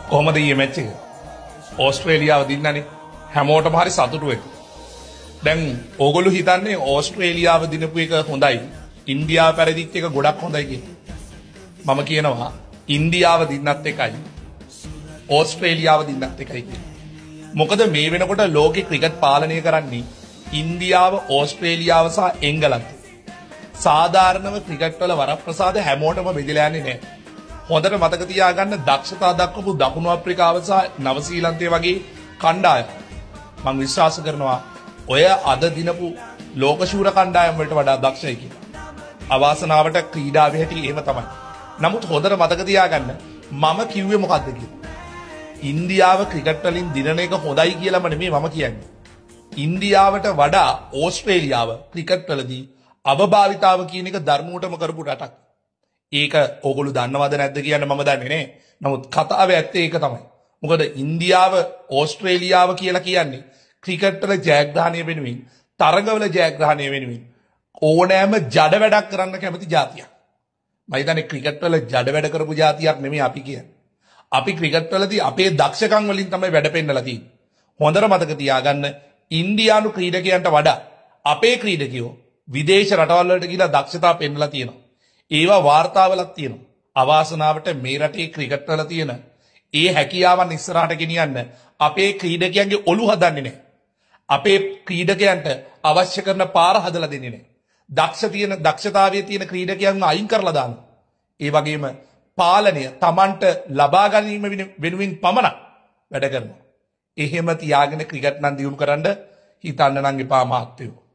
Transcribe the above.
කොහමද ඊයේ මැච් එක? ඕස්ට්‍රේලියාව දින්නනේ. හැමෝටම හරි සතුටු වෙන්න. දැන් ඕගොල්ලෝ හිතන්නේ ඕස්ට්‍රේලියාව දිනපු එක හොඳයි. ඉන්දියාව පෙරදිච්ච එක ගොඩක් හොඳයි කියලා. මම කියනවා ඉන්දියාව දින්නත් එකයි. ඕස්ට්‍රේලියාව දින්නත් එකයි කියලා. මොකද මේ වෙනකොට ලෝකේ ක්‍රිකට් පාලනය කරන්නේ ඉන්දියාව, ඕස්ට්‍රේලියාව සහ එංගලන්තය. සාධාරණව ක්‍රිකට් වල වරප්‍රසාද හැමෝටම බෙදලා යන්නේ නැහැ. හොඳට මතක තියාගන්න දක්ෂතා දක්වපු දකුණු අප්‍රිකාව සහ නවසීලන්තය වගේ කණ්ඩායම් මම විශ්වාස කරනවා ඔය අද දිනපු ලෝකශූර කණ්ඩායම් වලට වඩා දක්ෂයි කියලා. අවාසනාවට ක්‍රීඩාවේ හැටි එහෙම තමයි. නමුත් හොඳට මතක තියාගන්න මම කිව්වේ මොකද්ද කියලා. ඉන්දියාව ක්‍රිකට් වලින් දිනන එක හොඳයි කියලාම නෙමෙයි මම කියන්නේ. ඉන්දියාවට වඩා ඕස්ට්‍රේලියාව ක්‍රිකට් වලදී අවභාවිතාව කියන එක ධර්මයටම කරපු රටක්. ඒක ඕගොල්ලෝ දන්නවද නැද්ද කියන්න මම දන්නේ නැහැ. නමුත් කතාවේ ඇත්තේ ඒක තමයි. මොකද ඉන්දියාව ඕස්ට්‍රේලියාව කියලා කියන්නේ ක්‍රිකට් වල ජයග්‍රහණය වෙනුවෙන්, තරගවල ජයග්‍රහණය වෙනුවෙන් ඕනෑම ජඩ වැඩක් කරන්න කැමති ජාතියක්. මම හිතන්නේ ක්‍රිකට් වල ජඩ වැඩ කරපු ජාතියක් නෙමෙයි අපි කියන්නේ. අපි ක්‍රිකට් වලදී අපේ දක්ෂකම් වලින් තමයි වැඩ පෙන්නලා තියෙන්නේ. හොඳට මතක තියාගන්න ඉන්දියානු ක්‍රීඩකයන්ට වඩා අපේ ක්‍රීඩකයෝ විදේශ රටවල් වලට ගිහිලා දක්ෂතා පෙන්නලා තියෙනවා. ඒවා වාර්තාවලක් තියෙනවා. අවාසනාවට මේ රටේ ක්‍රිකට් වල තියෙන ඒ හැකියාවන් ඉස්සරහට ගෙනියන්න අපේ ක්‍රීඩකයන්ගේ ඔලු හදන්නේ නැහැ. අපේ ක්‍රීඩකයන්ට අවශ්‍ය කරන පාර හදලා දෙන්නේ නැහැ. දක්ෂතාවයේ තියෙන ක්‍රීඩකයන්ව අයින් කරලා දානවා. ඒ වගේම පාලනය Tamanට ලබා ගැනීම වෙනුවෙන් පමණක් වැඩ කරනවා. එහෙම තියාගෙන ක්‍රිකට් නම් දියුණු කරන්න හිතන්න නම් එපා මාත්‍යෝ.